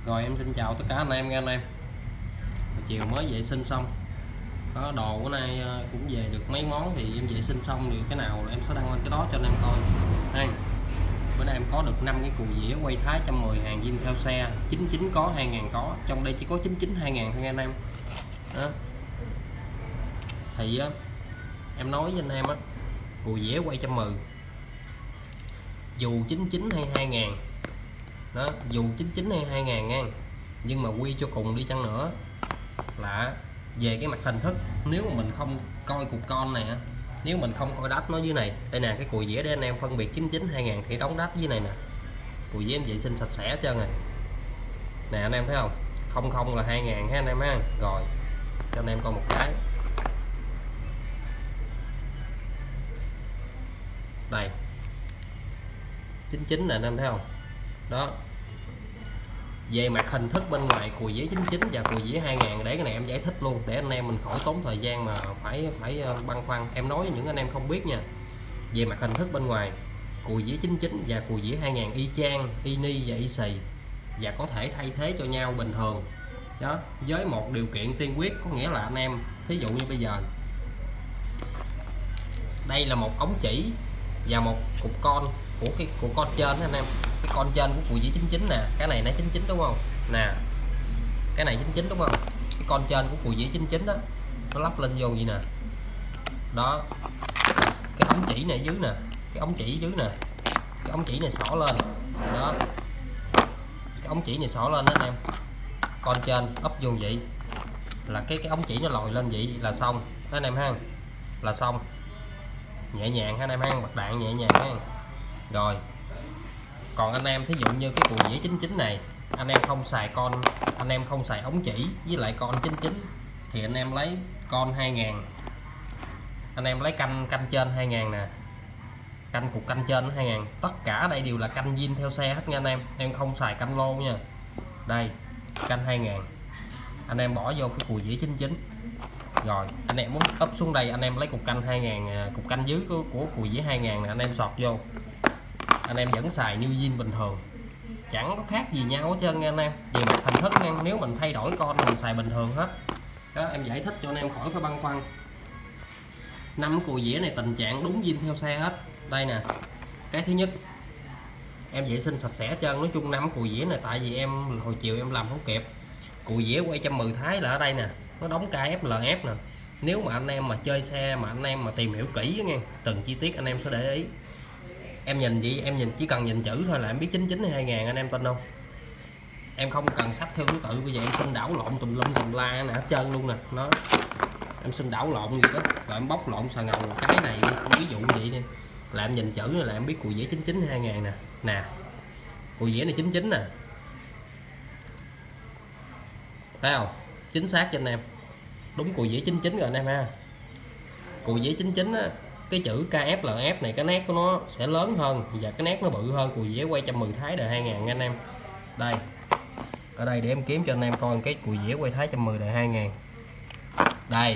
Rồi em xin chào tất cả anh em nha anh em. Chiều mới vệ sinh xong, có đồ bữa nay cũng về được mấy món thì em vệ sinh xong thì cái nào em sẽ đăng lên cái đó cho anh em coi ha. Bữa nay em có được 5 cái cù dĩa quay Thái 110 hàng zin theo xe, 99 có, 2000 có, trong đây chỉ có 99 2000 thôi anh em. Đó. Thì em nói với anh em cù dĩa quay 110 dù 99 hay 2000 đó, dù 99 hay 2000 nha, nhưng mà quy cho cùng đi chăng nữa là về cái mặt hình thức, nếu mà mình không coi cục con này, nếu mình không coi đắt nó dưới này, đây nè, cái cùi dĩa để anh em phân biệt 99 2000 thì đóng đắt dưới này nè, cùi dĩa em vệ sinh sạch sẽ hết trơn rồi nè anh em thấy không, 00 là 2000 ha anh em ha. Rồi cho anh em coi một cái đây 99 nè anh em thấy không. Đó, về mặt hình thức bên ngoài cùi dĩa 99 và cùi dĩa 2000, để cái này em giải thích luôn để anh em mình khỏi tốn thời gian mà phải băn khoăn. Em nói với những anh em không biết nha, về mặt hình thức bên ngoài cùi dĩa 99 và cùi dĩa 2000 y chang, y ni và y xì, và có thể thay thế cho nhau bình thường đó, với một điều kiện tiên quyết, có nghĩa là anh em thí dụ như bây giờ đây là một ống chỉ và một cục con của cái của con trên đó anh em, cái con trên của cùi dĩa 99 nè, cái này nó 99 đúng không nè, cái này 99 đúng không, cái con trên của cùi dĩa 99 đó nó lắp lên vô vậy nè. Đó, cái ống chỉ này dưới nè, cái ống chỉ dưới nè, cái ống chỉ này xỏ lên đó, cái ống chỉ này xỏ lên đó anh em, con trên ấp vô vậy là cái ống chỉ nó lòi lên vậy là xong đó anh em ha, là xong, nhẹ nhàng ha anh em ha, bật đạn nhẹ nhàng ha. Rồi còn anh em thí dụ như cái cùi dĩa 99 này anh em không xài con, anh em không xài ống chỉ với lại con 99 thì anh em lấy con 2000, anh em lấy canh trên 2000 nè, canh cục canh trên 2000, tất cả đây đều là canh zin theo xe hết nha anh em không xài canh lô nha. Đây canh 2000 anh em bỏ vô cái cùi dĩa 99, rồi anh em muốn ấp xuống đây anh em lấy cục canh 2000, cục canh dưới của cùi dĩa 2000 nè, anh em sọt vô, anh em vẫn xài như zin bình thường, chẳng có khác gì nhau hết trơn nha anh em. Về mặt hình thức nha, nếu mình thay đổi con mình xài bình thường hết đó, em giải thích cho anh em khỏi phải băn khoăn. 5 cùi dĩa này tình trạng đúng zin theo xe hết. Đây nè, cái thứ nhất em vệ sinh sạch sẽ hết trơn. Nói chung 5 cùi dĩa này tại vì em hồi chiều em làm không kịp, cùi dĩa quay 110 Thái là ở đây nè, nó đóng KFLF nè. Nếu mà anh em mà chơi xe mà anh em mà tìm hiểu kỹ nha, từng chi tiết anh em sẽ để ý. Em nhìn vậy, em nhìn chỉ cần nhìn chữ thôi là em biết 99 hay 2000, anh em tin không? Em không cần sắp theo thứ tự, bây giờ em xin đảo lộn tùm lum tùm la nè hết trơn luôn nè. Nó em xin đảo lộn gì đó là em bóc lộn xà ngầu cái này đi, ví dụ vậy đi, là em nhìn chữ này là em biết cùi dĩa 99 2000 nè. Nè, cùi dĩa này 99 nè, thấy không, chính xác cho anh em, đúng cùi dĩa 99 rồi anh em ha. Cùi dĩa 99 á, cái chữ KFLF này cái nét của nó sẽ lớn hơn và cái nét nó bự hơn cùi dĩa quay 110 Thái đời 2000 nha anh em. Đây, ở đây để em kiếm cho anh em coi cái cùi dĩa quay Thái 110 đời 2000. Đây,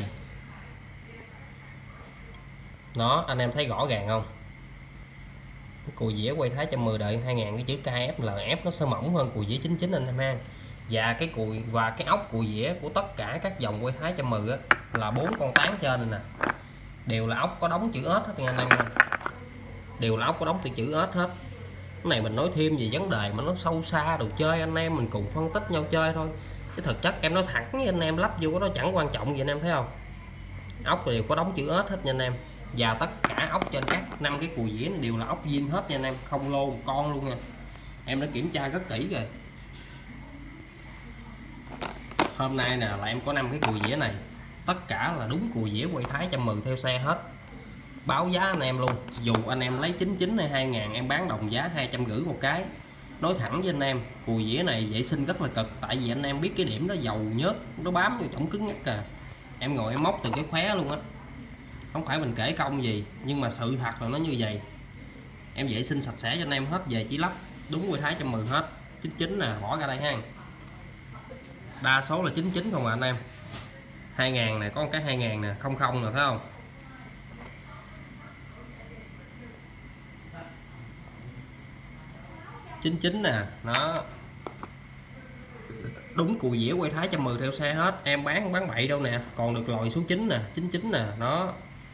nó anh em thấy rõ ràng không, cái cùi dĩa quay Thái 110 đời 2000, cái chữ KFLF nó sẽ mỏng hơn cùi dĩa 99 anh em ha. Và cái cùi và cái ốc cùi dĩa của tất cả các dòng quay Thái 110 á, là 4 con tán trên này nè, đều là ốc có đóng chữ ếch hết nha anh em, đều là ốc có đóng từ chữ ếch hết. Cái này mình nói thêm về vấn đề mà nó sâu xa đồ chơi, anh em mình cùng phân tích nhau chơi thôi, chứ thực chất em nói thẳng với anh em, lắp vô đó chẳng quan trọng gì anh em thấy không, ốc đều có đóng chữ ếch hết nha anh em. Và tất cả ốc trên các 5 cái cùi dĩa đều là ốc zin hết nha anh em, không lô một con luôn nha, em đã kiểm tra rất kỹ rồi. Hôm nay nè là em có 5 cái cùi dĩa này, tất cả là đúng cùi dĩa quay Thái 110 theo xe hết, báo giá anh em luôn. Dù anh em lấy 99 hay 2000 em bán đồng giá 250 một cái. Nói thẳng với anh em, cùi dĩa này vệ sinh rất là cực, tại vì anh em biết cái điểm đó dầu nhớt nó bám vô chổng cứng nhắc à, em ngồi em móc từ cái khóe luôn á, không phải mình kể công gì nhưng mà sự thật là nó như vậy. Em vệ sinh sạch sẽ cho anh em hết, về chỉ lắp đúng quay Thái 110 hết. 99 nè, bỏ ra đây ha, đa số là 99 không à anh em. 2000 này có một cái 2000 nè, 00 nè, thấy không, chín nè, nó đúng cùi dĩa quay thái 110 theo xe hết. Em bán bậy đâu nè, còn được lòi số 9 nè, 99 nè, đó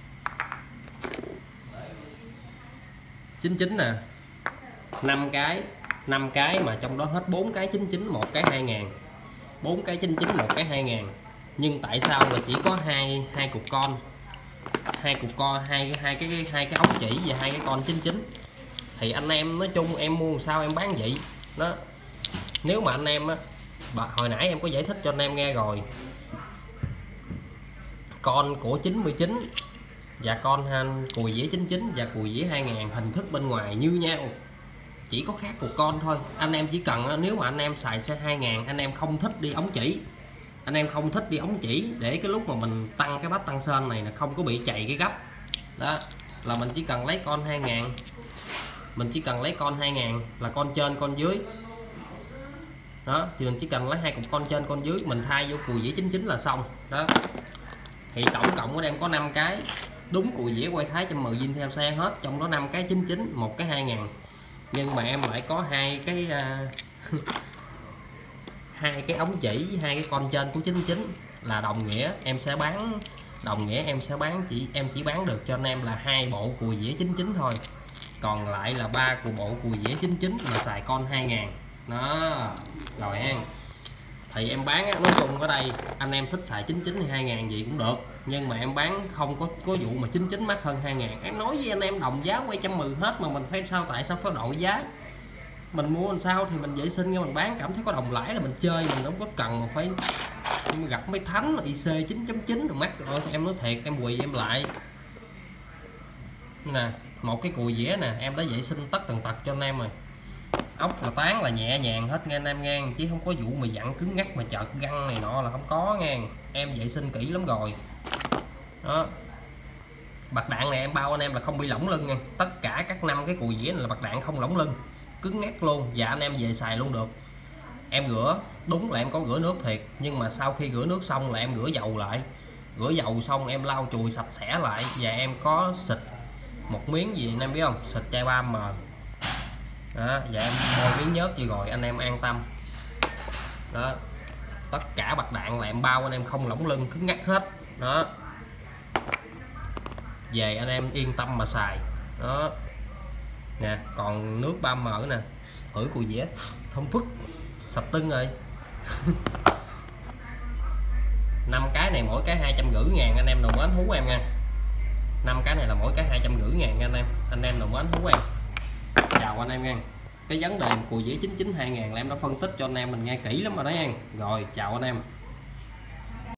99 nè, 5 cái mà trong đó hết 4 cái 99, một cái 2.000, 4 cái 99, một cái 2.000. Nhưng tại sao là chỉ có hai cục con, hai cái ống chỉ và hai cái con 99? Thì anh em nói chung em mua sao em bán vậy đó. Nếu mà anh em á, hồi nãy em có giải thích cho anh em nghe rồi, con của 99 và con cùi dĩa 99 và cùi dĩa 2.000 hình thức bên ngoài như nhau, chỉ có khác cục con thôi. Anh em chỉ cần nếu mà anh em xài xe 2.000, anh em không thích đi ống chỉ, để cái lúc mà mình tăng cái bát tăng sên này là không có bị chạy cái gấp đó, là mình chỉ cần lấy con 2.000, là con trên con dưới đó, thì mình chỉ cần lấy hai cục con trên con dưới, mình thay vô cùi dĩa 99 là xong đó. Thì tổng cộng của em có 5 cái đúng cùi dĩa quay thái 110 zin theo xe hết, trong đó 5 cái 99, một cái 2.000. Nhưng mà em lại có hai cái hai cái ống chỉ, hai cái con trên của 99, là đồng nghĩa em sẽ bán em chỉ bán được cho anh em là 2 bộ cùi dĩa 99 thôi, còn lại là 3 bộ cùi dĩa 99 mà xài con 2.000 đó rồi ha. Thì em bán nói chung ở đây anh em thích xài 99 thì 2.000 gì cũng được, nhưng mà em bán không có vụ mà 99 mắc hơn 2.000. Em nói với anh em đồng giá quay 110 hết mà mình phải sao, tại sao phải đội giá? Mình mua làm sao thì mình vệ sinh, mình bán cảm thấy có đồng lãi là mình chơi, mình không có cần mà phải gặp mấy thánh IC 9.9 rồi mắc rồi. Em nói thiệt, em quỳ em lại nè, một cái cùi dĩa nè, em đã vệ sinh tất tần tật cho anh em rồi, ốc là tán là nhẹ nhàng hết nghe anh em nghe, chứ không có vụ mà dặn cứng ngắt mà chợt găng này nọ là không có nghe. Em vệ sinh kỹ lắm rồi đó. Bạc đạn này em bao anh em là không bị lỏng lưng nha, tất cả các 5 cái cùi dĩa này là bạc đạn không lỏng lưng, cứng ngắt luôn, và anh em về xài luôn được. Em rửa đúng là em có rửa nước thiệt, nhưng mà sau khi rửa nước xong là em rửa dầu lại, xong em lau chùi sạch sẽ lại, và em có xịt một miếng gì anh em biết không, xịt chai 3M đó, và em bôi miếng nhớt gì rồi anh em an tâm đó. Tất cả bạc đạn là em bao anh em không lỏng lưng, cứng ngắt hết đó, về anh em yên tâm mà xài đó nè. Còn nước 3M nè, hửi cùi dĩa thông phức sạch tưng rồi. 5 cái này mỗi cái 250.000 anh em nào mến hú em nha. 5 cái này là mỗi cái 250.000 anh em nào mến hú em. Chào anh em nha. Cái vấn đề cùi dĩa 99 2.000 là em đã phân tích cho anh em mình nghe kỹ lắm rồi đó nha. Rồi chào anh em.